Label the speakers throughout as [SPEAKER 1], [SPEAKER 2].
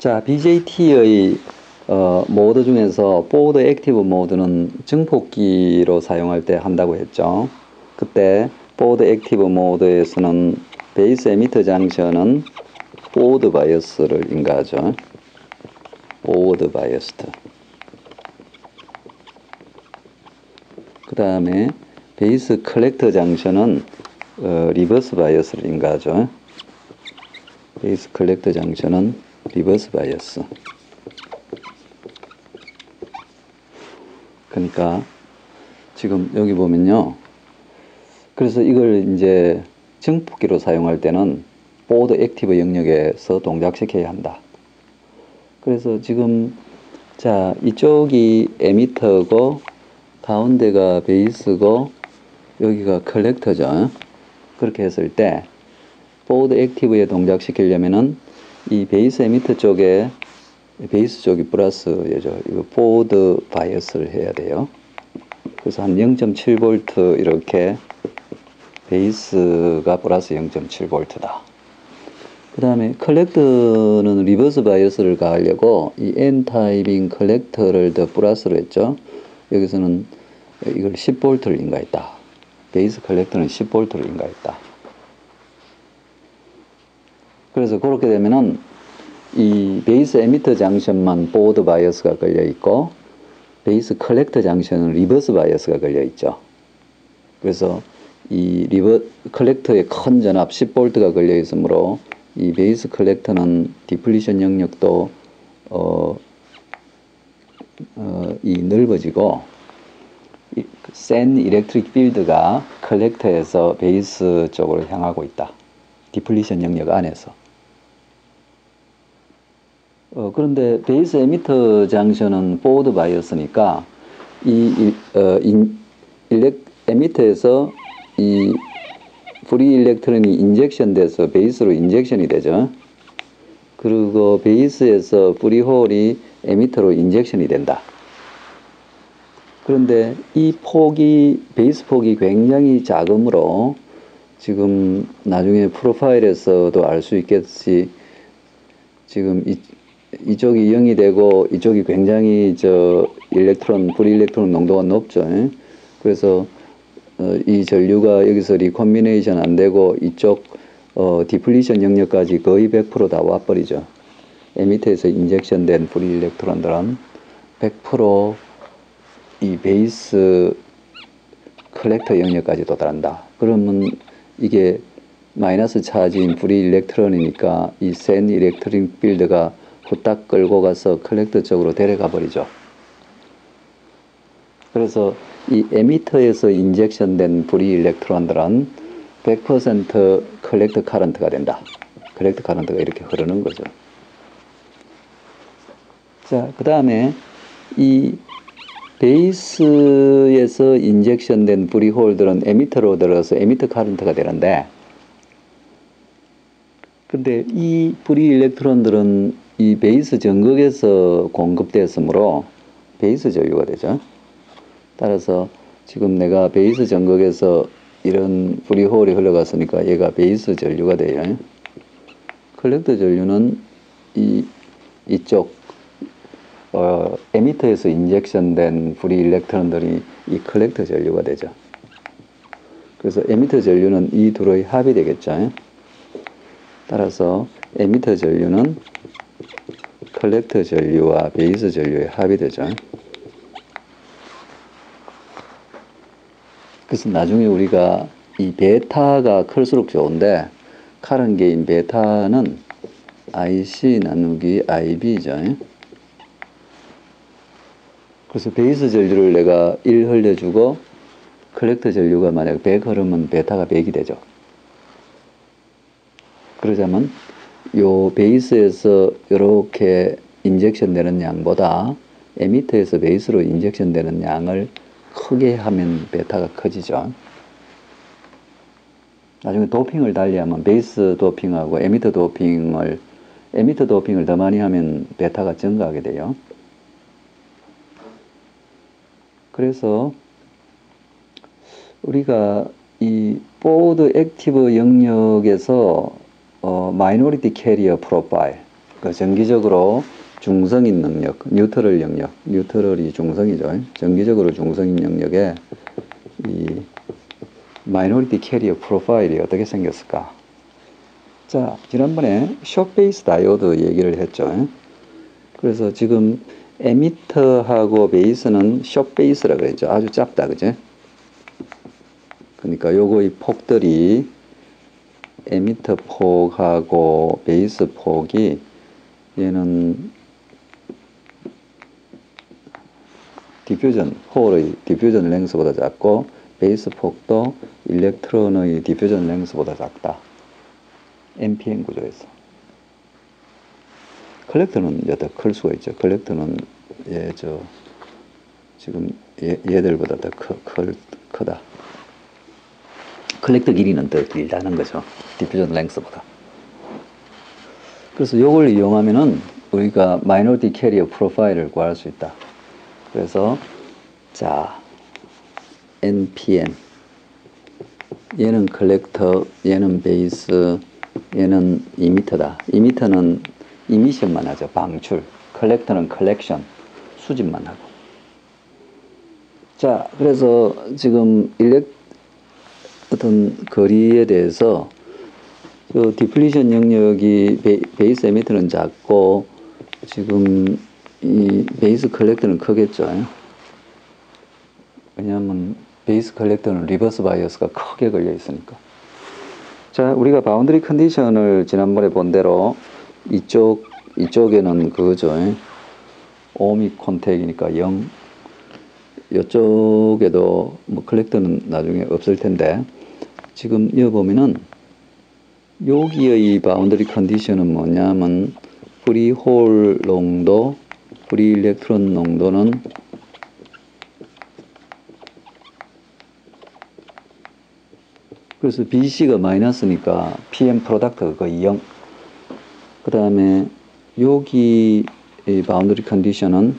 [SPEAKER 1] 자, BJT의 모드 중에서 보드 액티브 모드는 증폭기로 사용할 때 한다고 했죠. 그때 보드 액티브 모드에서는 베이스 에미터 장션은 포워드 바이어스를 인가하죠. 포워드 바이어스드. 그 다음에 베이스 컬렉터 장션은 리버스 바이어스를 인가하죠. 베이스 컬렉터 장션은 리버스 바이어스. 그러니까 지금 여기 보면요. 그래서 이걸 이제 증폭기로 사용할 때는 보드 액티브 영역에서 동작시켜야 한다. 그래서 지금 자, 이쪽이 에미터고 가운데가 베이스고 여기가 컬렉터죠. 그렇게 했을 때 보드 액티브에 동작시키려면은 이 베이스 에미터 쪽에 베이스 쪽이 플러스 예죠. 이거 포워드 바이어스를 해야 돼요. 그래서 한 0.7V 이렇게 베이스가 플러스 0.7V다. 그 다음에 컬렉터는 리버스 바이어스를 가하려고 이 N타입인 컬렉터를 더 플러스로 했죠. 여기서는 이걸 10V를 인가했다. 베이스 컬렉터는 10V를 인가했다. 그래서 그렇게 되면은 이 베이스 에미터 장션만 포워드 바이어스가 걸려 있고 베이스 컬렉터 장션은 리버스 바이어스가 걸려 있죠. 그래서 이 컬렉터의 큰 전압 10V가 걸려 있으므로 이 베이스 컬렉터는 디플리션 영역도 이 넓어지고 센 일렉트릭 필드가 컬렉터에서 베이스 쪽으로 향하고 있다. 디플리션 영역 안에서. 그런데 베이스 에미터 장션은 포워드 바이어스니까 에미터에서 이 프리 일렉트론이 인젝션 돼서 베이스로 인젝션이 되죠. 그리고 베이스에서 프리 홀이 에미터로 인젝션이 된다. 그런데 이 폭이 베이스 폭이 굉장히 작으므로 지금 나중에 프로파일에서도 알 수 있겠지. 지금 이쪽이 0이 되고 이쪽이 굉장히 프리 일렉트론 농도가 높죠. 그래서 이 전류가 여기서 리콤비네이션 안 되고 이쪽 디플리션 영역까지 거의 100% 다 와버리죠. 에미터에서 인젝션 된 프리 일렉트론들은 100% 이 베이스 컬렉터 영역까지 도달한다. 그러면 이게 마이너스 차지인 프리 일렉트론이니까 이 센 일렉트릭 필드가 후딱 끌고 가서 컬렉터 쪽으로 데려가 버리죠. 그래서 이 에미터에서 인젝션 된 프리 일렉트론들은 100% 컬렉터 카런트가 된다. 컬렉터 카런트가 이렇게 흐르는 거죠. 자, 그 다음에 이 베이스에서 인젝션 된 프리 홀들은 에미터로 들어서 에미터 카런트가 되는데 근데 이 프리 일렉트론들은 이 베이스 전극에서 공급되었으므로 베이스 전류가 되죠. 따라서 지금 내가 베이스 전극에서 이런 프리 홀이 흘러갔으니까 얘가 베이스 전류가 돼요. 컬렉터 전류는 이쪽 에미터에서 인젝션 된 프리 일렉트론들이 이 컬렉터 전류가 되죠. 그래서 에미터 전류는 이 둘의 합이 되겠죠. 따라서 에미터 전류는 컬렉터 전류와 베이스 전류의 합이 되죠. 그래서 나중에 우리가 이 베타가 클수록 좋은데 카런 게인 베타는 IC 나누기 IB죠. 그래서 베이스 전류를 내가 1 흘려주고 컬렉터 전류가 만약 100 흐르면 베타가 100이 되죠. 그러자면 요 베이스에서 이렇게 인젝션 되는 양보다 에미터에서 베이스로 인젝션 되는 양을 크게 하면 베타가 커지죠. 나중에 도핑을 달리하면 베이스 도핑하고 에미터 도핑을 더 많이 하면 베타가 증가하게 돼요. 그래서 우리가 이 포워드 액티브 영역에서 마이너리티 캐리어 프로파일 그 정기적으로 중성인 영역, 뉴트럴 영역, 뉴트럴이 중성이죠. 정기적으로 중성인 영역에 이 마이너리티 캐리어 프로파일이 어떻게 생겼을까? 자, 지난번에 숏 베이스 다이오드 얘기를 했죠. 그래서 지금 에미터하고 베이스는 숏 베이스라고 했죠. 아주 짧다, 그죠? 그러니까 요거의 폭들이 에미터 폭하고 베이스 폭이 얘는 디퓨전, 홀의 디퓨전 랭스보다 작고 베이스 폭도 일렉트론의 디퓨전 랭스보다 작다. NPN 구조에서. 컬렉터는 더 클 수가 있죠. 컬렉터는 지금 얘들보다 더 크다. 컬렉터 길이는 더 길다는 거죠. 디퓨전 랭스보다. 그래서 이걸 이용하면은 우리가 마이너리티 캐리어 프로파일을 구할 수 있다. 그래서 자, NPN 얘는 컬렉터, 얘는 베이스, 얘는 이미터다. 이미터는 이미션만 하죠. 방출. 컬렉터는 컬렉션, 수집만 하고. 자, 그래서 지금 어떤 거리에 대해서 그 디플리션 영역이 베이스 에미터는 작고 지금 이 베이스 컬렉터는 크겠죠. 왜냐하면 베이스 컬렉터는 리버스 바이어스가 크게 걸려 있으니까. 자, 우리가 바운드리 컨디션을 지난번에 본 대로 이쪽에는 그거죠. 오믹 콘택이니까 0. 이쪽에도 뭐 컬렉터는 나중에 없을 텐데 지금 여기 보면은 여기의 바운더리 컨디션은 뭐냐면 프리 홀 농도, 프리 일렉트론 농도는 그래서 BC가 마이너스니까 PM 프로덕트가 거의 0. 그 다음에 여기 이 바운더리 컨디션은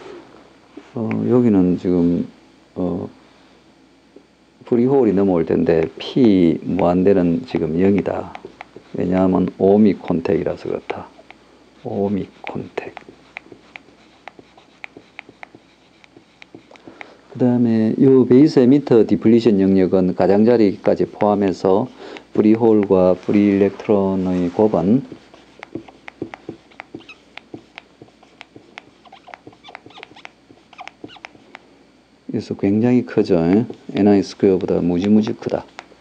[SPEAKER 1] 여기는 지금 프리홀이 넘어올 텐데 P 무한대는 지금 0이다. 왜냐하면 오믹 콘택이라서 그렇다. 오믹 콘택. 그 다음에 이 베이스 에미터 디플리션 영역은 가장자리까지 포함해서 프리홀과 프리 일렉트론의 곱은 그래서 굉장히 크죠. ni 스퀘어보다 무지무지 크다.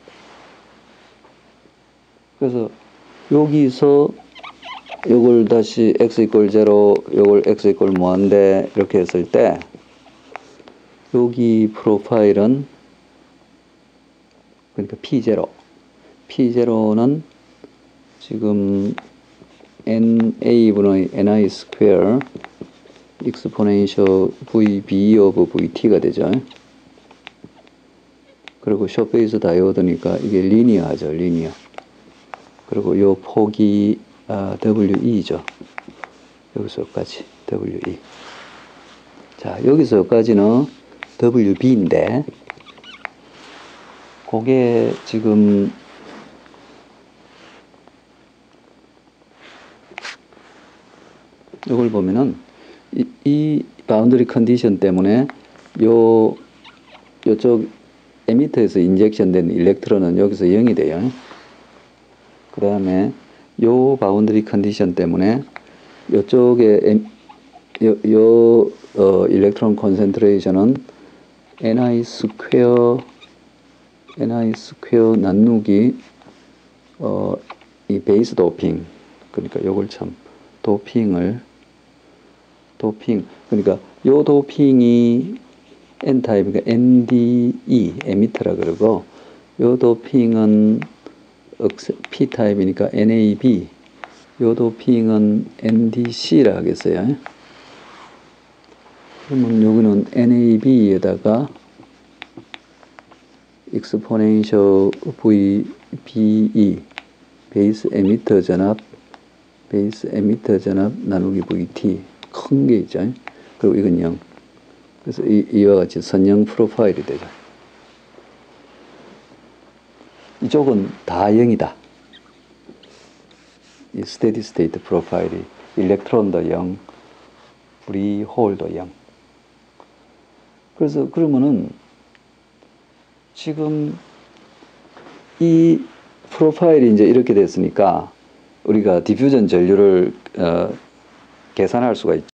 [SPEAKER 1] 그래서 여기서 요걸 다시 x 이퀄 0, 요걸 x 이퀄 무한대 이렇게 했을 때 여기 프로파일은 그러니까 P0. P0는 지금 NA분의 ni 스퀘어 exponential VB of VT가 되죠. 그리고 숏베이스 다이오드니까 이게 리니어하죠. 리니어. 그리고 요 폭이 WE죠. 여기서까지 WE. 자, 여기서까지는 WB인데 그게 지금 이걸 보면은 이 바운더리 컨디션 때문에 요쪽 에미터에서 인젝션 된 일렉트론은 여기서 0이 돼요. 그 다음에 요 바운더리 컨디션 때문에 요쪽에 일렉트론 콘센트레이션은 ni 스퀘어 나누기 이 베이스 도핑, 그러니까 요걸 참 도핑 그러니까 요 도핑이 N타입, 그러니까 NDE 에미터라 그러고 요 도핑은 P타입이니까 NAB, 요 도핑은 NDC라 하겠어요. 그러면 여기는 NAB에다가 exponential VBE 베이스 에미터 전압 나누기 VT 큰 게 있죠. 그리고 이건 0. 그래서 이와 같이 선형 프로파일이 되죠. 이쪽은 다 0이다. 이 스테디 스테이트 프로파일이 일렉트론도 0, 프리 홀도 0. 그래서 그러면은 지금 이 프로파일이 이제 이렇게 됐으니까 우리가 디퓨전 전류를 계산할 수가 있죠.